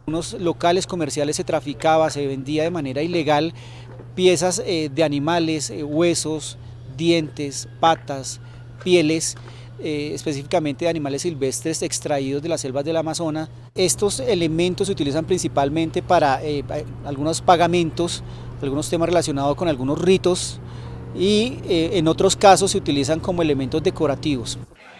Unos locales comerciales se traficaba, se vendía de manera ilegal piezas de animales, huesos, dientes, patas, pieles, específicamente de animales silvestres extraídos de las selvas del Amazonas. Estos elementos se utilizan principalmente para algunos pagamentos, algunos temas relacionados con algunos ritos y en otros casos se utilizan como elementos decorativos.